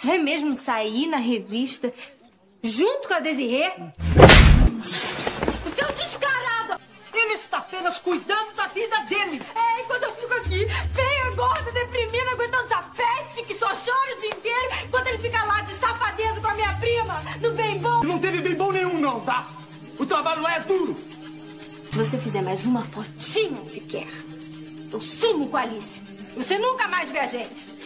Você vai mesmo sair na revista junto com a Desirê? Você é um descarado! Ele está apenas cuidando da vida dele. É, enquanto eu fico aqui, feia, gorda, deprimida, aguentando essa peste que só chora o dia inteiro, enquanto ele fica lá de safadeza com a minha prima, no bem bom. Não teve bem bom nenhum, não, tá? O trabalho lá é duro. Se você fizer mais uma fotinha sequer, eu sumo com a Alice. Você nunca mais vê a gente.